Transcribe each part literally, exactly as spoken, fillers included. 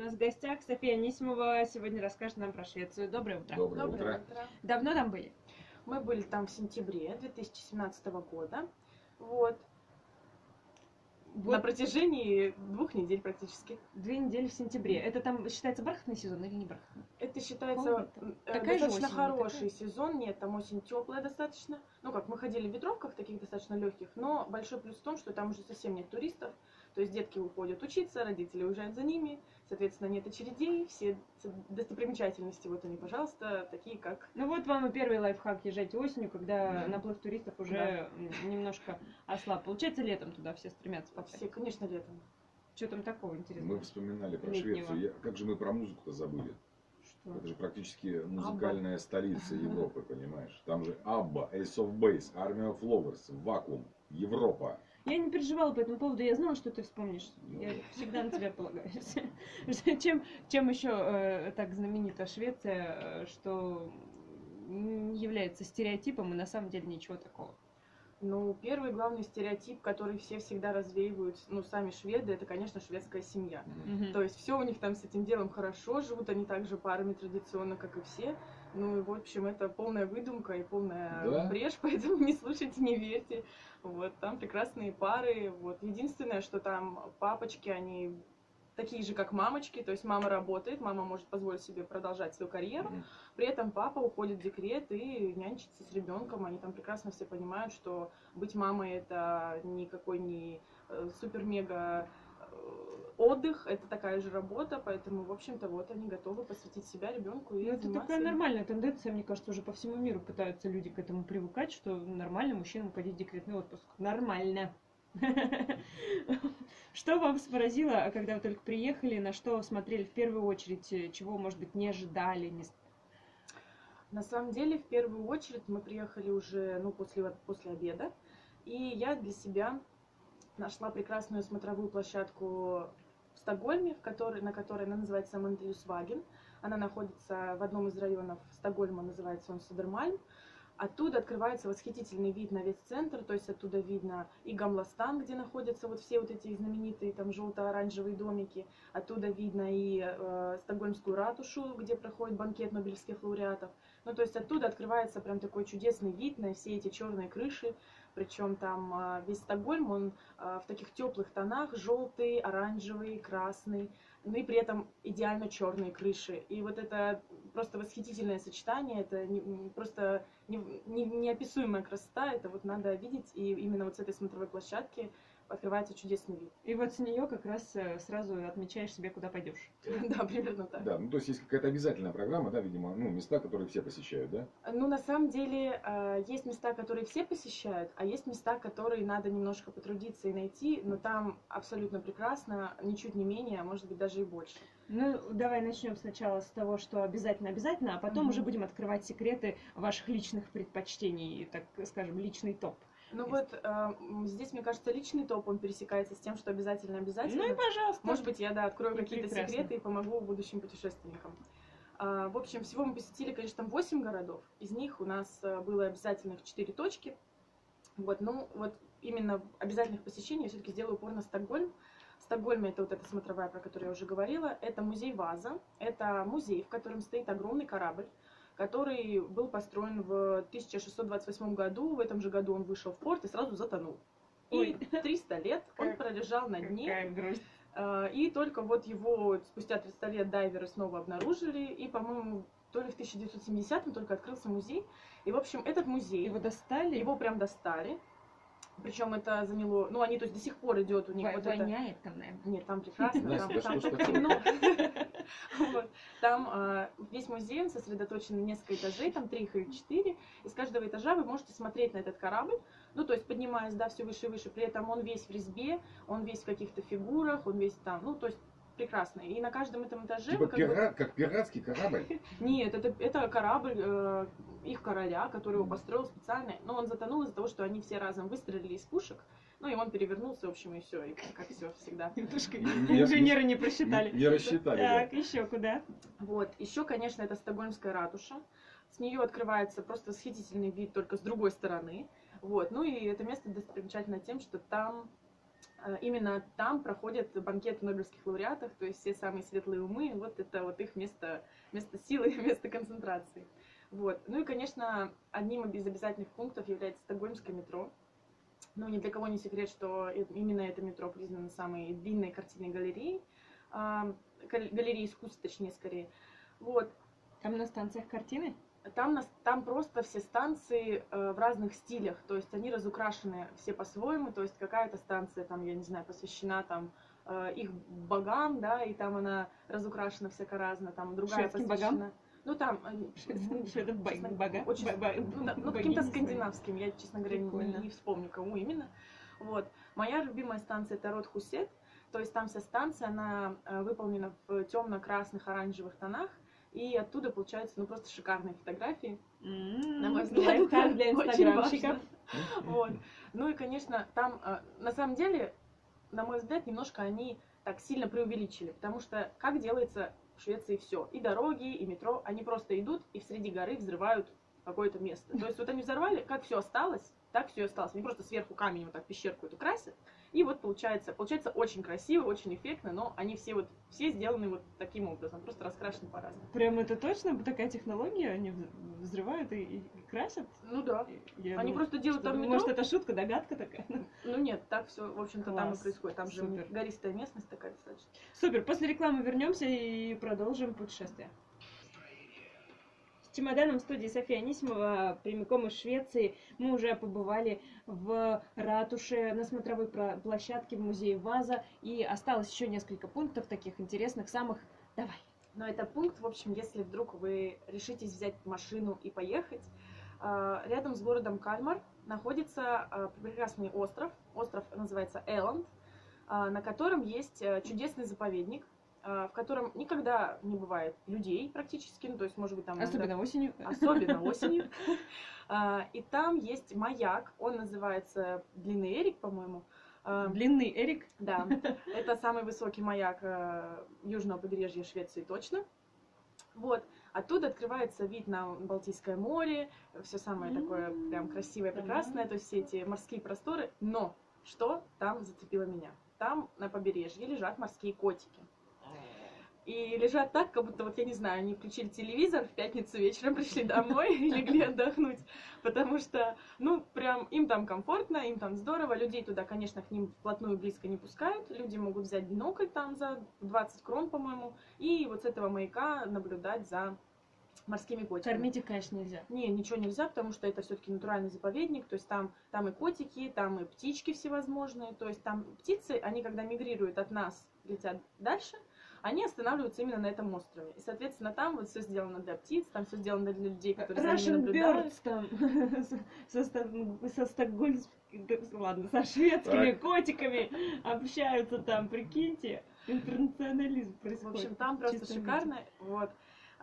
нас в гостях София Анисимова сегодня расскажет нам про Швецию. Доброе утро. Доброе, Доброе утро. утро. Давно там были? Мы были там в сентябре две тысячи семнадцатого года. Вот. Вот. На протяжении двух недель практически. Две недели в сентябре. Это там считается бархатный сезон или не бархатный? Это считается Холодно. э, Такая же достаточно осень, хороший такая? сезон. Нет, там осень теплая достаточно. Ну как, мы ходили в ветровках таких достаточно легких, но большой плюс в том, что там уже совсем нет туристов. То есть детки уходят учиться, родители уезжают за ними, соответственно, нет очередей, все достопримечательности, вот они, пожалуйста, такие как... Ну вот вам и первый лайфхак: езжайте осенью, когда наплыв туристов уже Да. немножко ослаб. Получается, летом туда все стремятся попасть. Все, конечно, летом. Что там такого интересного? Мы вспоминали про Летнего. Швецию. Я- как же мы про музыку-то забыли? Что? Это же практически музыкальная столица Европы, понимаешь? Там же Абба, Ace of Base, Army of Lovers, Vacuum, Европа. Я не переживала по этому поводу, я знала, что ты вспомнишь. Я всегда на тебя полагаюсь. Чем, чем еще э, так знаменита Швеция, э, что не является стереотипом и на самом деле ничего такого? Ну, первый главный стереотип, который все всегда развеивают, ну, сами шведы, это, конечно, шведская семья. Мгм. То есть все у них там с этим делом хорошо, живут они так же парами традиционно, как и все. Ну и, в общем, это полная выдумка и полная Да? брешь, поэтому не слушайте, не верьте. Вот, там прекрасные пары. Вот. Единственное, что там папочки, они такие же, как мамочки, то есть мама работает, мама может позволить себе продолжать свою карьеру, Мгм. при этом папа уходит в декрет и нянчится с ребенком. Они там прекрасно все понимают, что быть мамой это никакой не э, супер-мега э, отдых, это такая же работа, поэтому, в общем-то, вот они готовы посвятить себя ребенку и Ну, это заниматься такая им. нормальная тенденция, мне кажется, уже по всему миру пытаются люди к этому привыкать, что нормально мужчинам уходить в декретный отпуск. Нормально. Что вам поразило, когда вы только приехали, на что смотрели в первую очередь, чего, может быть, не ожидали? Не... На самом деле, в первую очередь, мы приехали уже ну, после, после обеда, и я для себя нашла прекрасную смотровую площадку в Стокгольме, в которой, на которой она называется Мантелюсваген. Она находится в одном из районов Стокгольма, называется он Södermalm. Оттуда открывается восхитительный вид на весь центр, то есть оттуда видно и Гамластан, где находятся вот все вот эти знаменитые там желто-оранжевые домики, оттуда видно и э, Стокгольмскую ратушу, где проходит банкет нобелевских лауреатов. Ну, то есть оттуда открывается прям такой чудесный вид на все эти черные крыши, причем там э, весь Стокгольм, он э, в таких теплых тонах, желтый, оранжевый, красный, ну и при этом идеально черные крыши. И вот это просто восхитительное сочетание, это не, просто не, не, неописуемая красота, это вот надо видеть, и именно вот с этой смотровой площадки открывается чудесный вид. И вот с нее как раз сразу отмечаешь себе, куда пойдешь. Да, примерно так. Да, ну то есть есть какая-то обязательная программа, да, видимо, ну, места, которые все посещают, да? Ну, на самом деле, э, есть места, которые все посещают, а есть места, которые надо немножко потрудиться и найти, но там абсолютно прекрасно, ничуть не менее, а может быть даже и больше. Ну, давай начнем сначала с того, что обязательно-обязательно, а потом Мгм. уже будем открывать секреты ваших личных предпочтений, так скажем, личный топ. Ну вот, э, м, здесь, мне кажется, личный топ, он пересекается с тем, что обязательно-обязательно. Ну и пожалуйста. Может быть, я, да, открою И какие-то прекрасно. секреты и помогу будущим путешественникам. А, В общем, всего мы посетили, конечно, там восемь городов. Из них у нас э, было обязательных четыре точки. Вот, ну, вот именно в обязательных посещений я все-таки сделаю упор на Стокгольм. В Стокгольме это вот эта смотровая, про которую я уже говорила. Это музей Ваза. Это музей, в котором стоит огромный корабль, который был построен в тысяча шестьсот двадцать восьмом году. В этом же году он вышел в порт и сразу затонул. И Ой. триста лет он Как- пролежал на дне. Какая грусть. А, И только вот его спустя триста лет дайверы снова обнаружили. И, по-моему, то ли в тысяча девятьсот семидесятом только открылся музей. И, в общем, этот музей, Его достали? его прям достали. Причем это заняло... Ну, они, то есть, до сих пор идет у них Во- вот это... воняет там, наверное. Нет, там прекрасно, Настя, там, да там что ж только такое? темно. Вот. Там а, весь музей, он сосредоточен на несколько этажей, там три их или четыре. Из каждого этажа вы можете смотреть на этот корабль, ну, то есть поднимаясь, да, все выше и выше. При этом он весь в резьбе, он весь в каких-то фигурах, он весь там, ну, то есть прекрасно. И на каждом этом этаже... Типа вы как бы- пират, как пиратский корабль. Нет, это, это корабль э, их короля, который его построил специально. Но он затонул из-за того, что они все разом выстрелили из пушек. Ну и он перевернулся, в общем, и все, и как все всегда. Немножко Не- инженеры не просчитали. Не рассчитали, да. Так, еще куда? Вот. Еще, конечно, это Стокгольмская ратуша. С нее открывается просто восхитительный вид только с другой стороны. Вот. Ну и это место достопримечательно тем, что там Э, Именно там проходят банкеты нобелевских лауреатов, то есть все самые светлые умы, вот это вот их место, место силы, место концентрации. Вот. Ну и, конечно, одним из обязательных пунктов является стокгольмское метро. Ну, ни для кого не секрет, что именно это метро признано самой длинной картинной галереей, а, галереей искусств, точнее, скорее. Вот. Там на станциях картины? Там, на, там просто все станции э, в разных стилях, то есть они разукрашены все по-своему, то есть какая-то станция, там, я не знаю, посвящена там э, их богам, да, и там она разукрашена всяко-разно, там другая Шведским посвящена... богам? Ну, там... Шведов бога? Очень, ну, да, ну, каким-то скандинавским, я, честно говоря, не, не вспомню, кому именно. Вот. Моя любимая станция — это Ротхусет, то есть там вся станция, она э, выполнена в темно-красных, оранжевых тонах, и оттуда получаются, ну, просто шикарные фотографии. Mm-hmm. На мой взгляд, лайфхак для инстаграмщиков. Вот. Ну и, конечно, там, э, на самом деле, на мой взгляд, немножко они так сильно преувеличили, потому что как делается в Швеции все, и дороги, и метро, они просто идут и в среди горы взрывают какое-то место. То есть вот они взорвали, как все осталось, так все и осталось. Они просто сверху камень вот так пещерку эту красят, и вот получается, получается очень красиво, очень эффектно, но они все вот, все сделаны вот таким образом, просто раскрашены по-разному. Прям это точно такая технология? Они взрывают и, и красят? Ну да. Я они думаю, просто делают что, там метро. Может, это шутка, догадка такая? Ну нет, так все, в общем-то, там и Класс. происходит. Там Супер. же гористая местность такая достаточно. Супер, после рекламы вернемся и продолжим путешествие. С чемоданом в студии София Анисимова, прямиком из Швеции. Мы уже побывали в ратуше, на смотровой площадке в музее Ваза. И осталось еще несколько пунктов таких интересных, самых. Давай. Но это пункт, в общем, если вдруг вы решитесь взять машину и поехать, рядом с городом Кальмар находится прекрасный остров. Остров называется Эланд, на котором есть чудесный заповедник, в котором никогда не бывает людей практически, ну, то есть, может быть, там... Особенно иногда... осенью. Особенно осенью. И там есть маяк, он называется Длинный Эрик, по-моему. Длинный Эрик? Да, это самый высокий маяк южного побережья Швеции точно. Вот, оттуда открывается вид на Балтийское море, все самое такое прям красивое, прекрасное, то есть все эти морские просторы. Но что там зацепило меня? Там на побережье лежат морские котики. И лежат так, как будто, вот я не знаю, они включили телевизор в пятницу вечером, пришли домой и легли отдохнуть. Потому что, ну, прям им там комфортно, им там здорово. Людей туда, конечно, к ним вплотную близко не пускают. Люди могут взять бинокль там за двадцать крон, по-моему, и вот с этого маяка наблюдать за морскими котиками. Кормить их, конечно, нельзя. Не, ничего нельзя, потому что это все-таки натуральный заповедник. То есть там, там и котики, там и птички всевозможные. То есть там птицы, они когда мигрируют от нас, летят дальше, они останавливаются именно на этом острове. И, соответственно, там вот все сделано для птиц, там все сделано для людей, которые за ними наблюдают. Birds, там, со, со, со стокгольмскими, ладно, со шведскими так. котиками общаются там, прикиньте. Интернационализм происходит. В общем, там просто шикарно. Вот.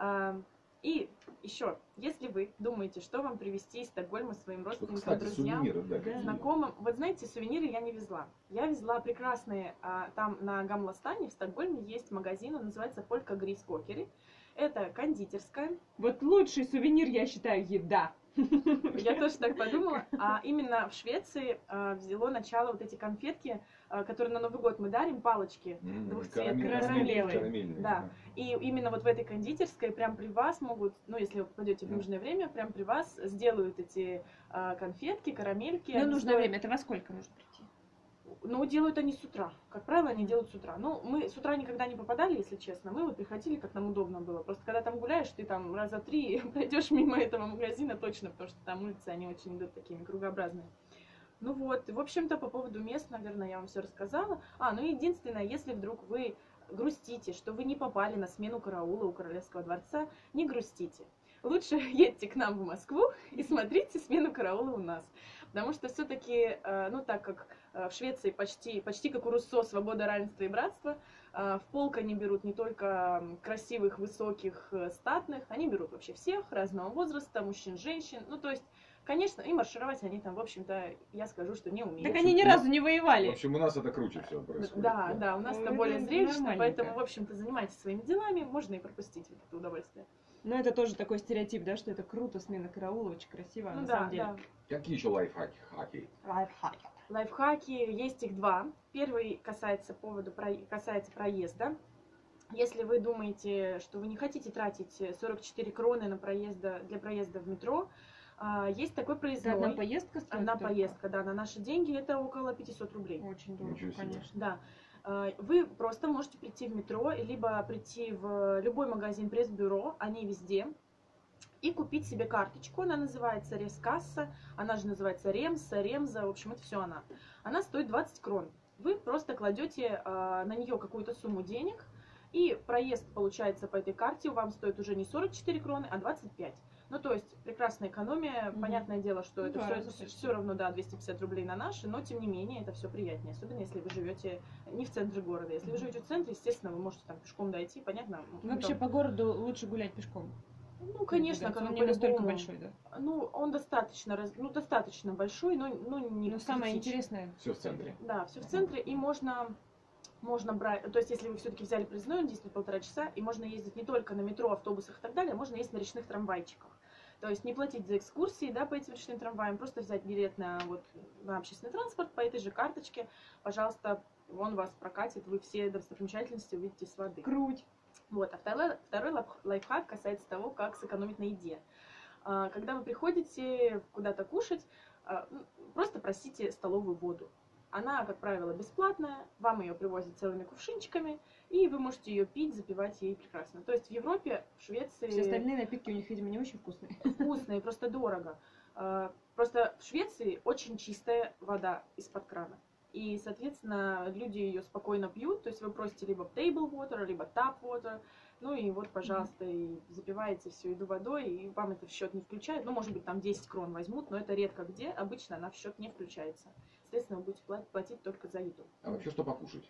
И еще, если вы думаете, что вам привезти из Стокгольма своим родственникам, кстати, друзьям, сувениры, да, знакомым, вот знаете, сувениры я не везла. Я везла прекрасные, а, там на Гамластане в Стокгольме есть магазин, он называется Полька Грис Кокери. Это кондитерская. Вот лучший сувенир, я считаю, еда. Я тоже так подумала. А именно в Швеции а, взяло начало вот эти конфетки, а, которые на Новый год мы дарим, палочки Mm-hmm. двухцветные, карамельные. карамельные. Да. И именно вот в этой кондитерской прям при вас могут, ну если вы попадете в нужное время, прям при вас сделают эти а, конфетки, карамельки. Ну, нужное стоят... время. Это во сколько нужно прийти? Ну, делают они с утра. Как правило, они делают с утра. Ну, мы с утра никогда не попадали, если честно. Мы вот приходили, как нам удобно было. Просто когда там гуляешь, ты там раза три пройдешь мимо этого магазина точно, потому что там улицы, они очень идут такими кругообразные. Ну вот, в общем-то, по поводу мест, наверное, я вам все рассказала. А, ну единственное, если вдруг вы грустите, что вы не попали на смену караула у Королевского дворца, не грустите. Лучше едьте к нам в Москву и смотрите смену караула у нас. Потому что все-таки, ну так как в Швеции почти, почти как у Руссо свобода, равенство и братство, в полк они берут не только красивых, высоких, статных, они берут вообще всех, разного возраста, мужчин, женщин. Ну то есть, конечно, и маршировать они там, в общем-то, я скажу, что не умеют. Так они ни разу не воевали. В общем, у нас это круче все происходит. Да, да, да, у нас это более зрелищно, поэтому, в общем-то, занимайтесь своими делами, можно и пропустить вот это удовольствие. Но это тоже такой стереотип, да, что это круто, смена караула, очень красиво, ну, на да, самом деле. Да. Какие еще лайфхаки? Хаки? Лайфхаки. Лайфхаки, есть их два. Первый касается повода, касается проезда. Если вы думаете, что вы не хотите тратить сорок четыре кроны на проезда, для проезда в метро, есть такой проездной. Это одна поездка стоит? Одна только? поездка, да, на наши деньги это около пятьсот рублей. Очень дорого, конечно. Да. Вы просто можете прийти в метро, либо прийти в любой магазин пресс-бюро, они везде, и купить себе карточку. Она называется Рескасса, она же называется Ремса, Ремза, в общем, это все она. Она стоит двадцать крон. Вы просто кладете на нее какую-то сумму денег, и проезд, получается, по этой карте вам стоит уже не сорок четыре кроны, а двадцать пять. Ну, то есть, прекрасная экономия. Mm-hmm. Понятное дело, что ну, это да, все, все равно, да, двести пятьдесят рублей на наши, но, тем не менее, это все приятнее. Особенно, если вы живете не в центре города. Если mm-hmm. вы живете в центре, естественно, вы можете там пешком дойти, понятно? Вообще, там... по городу лучше гулять пешком. Ну, конечно, как он не настолько большой, да? Ну, он достаточно, ну, достаточно большой, но, но не Но самое интересное... Все в центре. Да, все в центре, и можно... Можно брать, то есть если вы все-таки взяли проездной, он действует полтора часа, и можно ездить не только на метро, автобусах и так далее, можно ездить на речных трамвайчиках. То есть не платить за экскурсии, да, по этим речным трамваям, просто взять билет на, вот, на общественный транспорт по этой же карточке, пожалуйста, он вас прокатит, вы все достопримечательности увидите с воды. Круть! Вот, а второй, второй лайфхак касается того, как сэкономить на еде. Когда вы приходите куда-то кушать, просто просите столовую воду. Она, как правило, бесплатная, вам ее привозят целыми кувшинчиками, и вы можете ее пить, запивать ей прекрасно. То есть в Европе, в Швеции... Все остальные напитки у них, видимо, не очень вкусные. Вкусные, просто дорого. Просто в Швеции очень чистая вода из-под крана. И, соответственно, люди ее спокойно пьют. То есть вы просите либо table water, либо tap water. Ну и вот, пожалуйста, и запиваете всю еду водой, и вам это в счет не включают. Ну, может быть, там десять крон возьмут, но это редко где. Обычно она в счет не включается. Соответственно, вы будете платить только за еду. А вообще что покушать?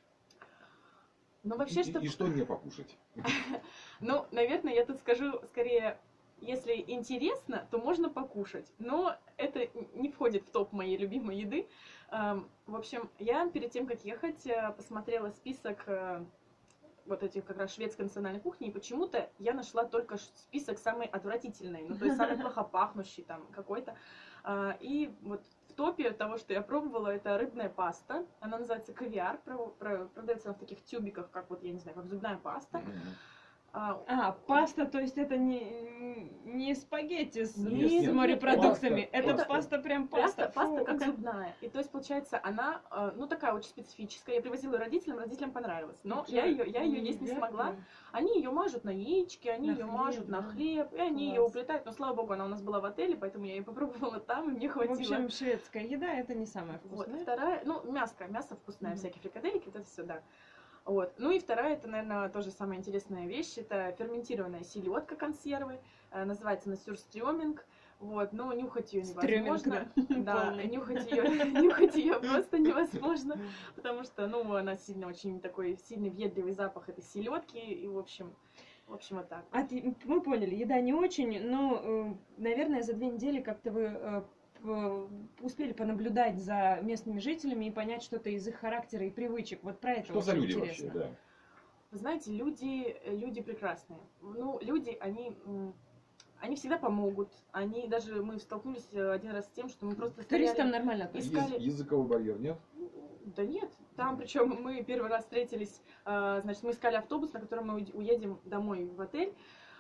Ну, вообще, и, что... и что не покушать? Ну, наверное, я тут скажу скорее, если интересно, то можно покушать. Но это не входит в топ моей любимой еды. В общем, я перед тем, как ехать, посмотрела список вот этих как раз шведской национальной кухни, и почему-то я нашла только список самый отвратительный, ну, то есть самый плохо пахнущий там какой-то. И вот в топе того, что я пробовала, это рыбная паста. Она называется кавиар, продается она в таких тюбиках, как вот, я не знаю, как зубная паста. А, а, паста, то есть это не, не спагетти с, нет, с нет, морепродуктами, паста, это паста. паста прям паста. Паста, паста как зубная. И то есть, получается, она, ну, такая очень специфическая. Я привозила ее родителям, родителям понравилось. Но я ее, я ее есть не смогла. Они ее мажут на яички, они на ее хлеб, мажут на да. хлеб, и они Класс. ее уплетают. Но, слава богу, она у нас была в отеле, поэтому я ее попробовала там, и мне хватило. В общем, шведская еда это не самое вкусное. Вот, вторая, ну, мяско, мясо вкусное, Mm-hmm. всякие фрикаделики, вот это все, да. Вот. Ну и вторая, это, наверное, тоже самая интересная вещь, это ферментированная селедка консервы, э, называется она сюрстрёминг, вот, но нюхать ее невозможно, да, нюхать ее, нюхать ее просто невозможно, потому что, ну, она сильно, очень такой сильный въедливый запах этой селедки, и, в общем, в общем, вот так. А ты, мы поняли, еда не очень, но, э, наверное, за две недели как-то вы э, успели понаблюдать за местными жителями и понять что-то из их характера и привычек. Вот про это Что за люди интересно. вообще, да? Вы знаете, люди, люди прекрасные. Ну, люди, они, они всегда помогут. Они даже, мы столкнулись один раз с тем, что мы просто К туристам стояли, нормально относятся. искали... Яз- языковой барьер нет? Да нет. Там, причем мы первый раз встретились, значит, мы искали автобус, на котором мы уедем домой в отель.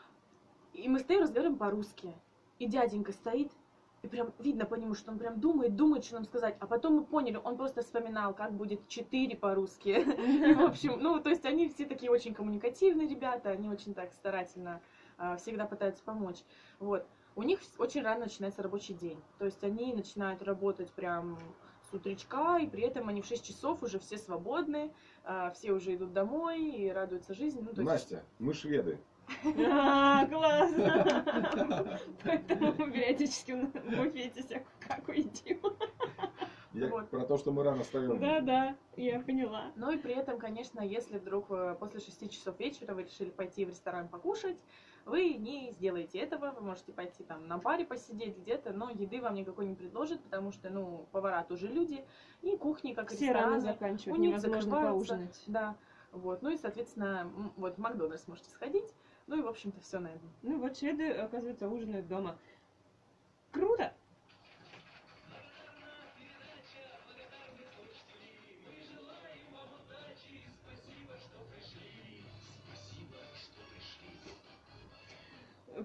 И мы стоим, разговариваем по-русски. И дяденька стоит, и прям видно по нему, что он прям думает, думает, что нам сказать. А потом мы поняли, он просто вспоминал, как будет четыре по-русски. И, в общем, ну, то есть они все такие очень коммуникативные ребята, они очень так старательно всегда пытаются помочь. Вот. У них очень рано начинается рабочий день. То есть они начинают работать прям с утречка, и при этом они в шесть часов уже все свободны, все уже идут домой и радуются жизни. Ну, то есть... Настя, мы шведы. А, классно! Поэтому мы периодически в буфете всякую каку едим. Я Вот. про то, что мы рано встаем. Да, да, я поняла. Ну и при этом, конечно, если вдруг после шести часов вечера вы решили пойти в ресторан покушать, вы не сделаете этого, вы можете пойти там на баре посидеть где-то, но еды вам никакой не предложат, потому что, ну, повара тоже люди, и кухни, как и Все рано рестораны, заканчивают, у них невозможно закрываются. поужинать. Да, вот, ну и, соответственно, м, вот в Макдональдс можете сходить, ну и, в общем-то, все на этом. Ну вот шведы, оказывается, ужинают дома. Круто!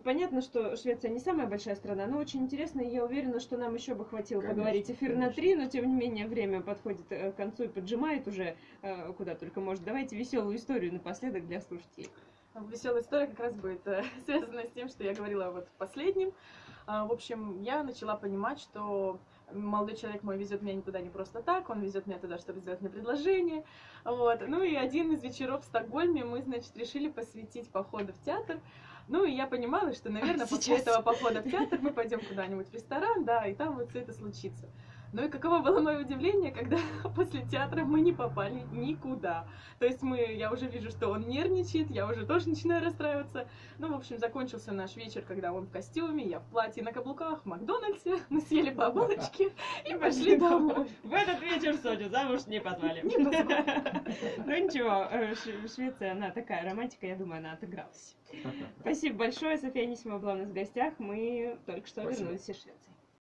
понятно, что Швеция не самая большая страна, но очень интересно, и я уверена, что нам еще бы хватило Конечно, поговорить эфир конечно. на три, но тем не менее время подходит э, к концу и поджимает уже э, куда только может. Давайте веселую историю напоследок для слушателей. Веселая история как раз будет э, связана с тем, что я говорила вот в последнем. А, в общем, я начала понимать, что молодой человек мой везет меня туда не просто так, он везет меня туда, чтобы сделать мне предложение. Вот. Ну и один из вечеров в Стокгольме мы, значит, решили посвятить походу в театр. Ну и я понимала, что, наверное, Сейчас. после этого похода в театр мы пойдем куда-нибудь в ресторан, да, и там вот все это случится. Ну и каково было мое удивление, когда после театра мы не попали никуда. То есть мы, я уже вижу, что он нервничает, я уже тоже начинаю расстраиваться. Ну, в общем, закончился наш вечер, когда он в костюме, я в платье на каблуках в Макдональдсе, мы съели по булочке и пошли домой. В этот вечер Соню замуж не позвали. Не позвали. Ну ничего, э, Ш- Швеция, она такая романтика, я думаю, она отыгралась. Спасибо большое, София Анисимова была у нас в гостях, мы только что Спасибо. вернулись из Швеции.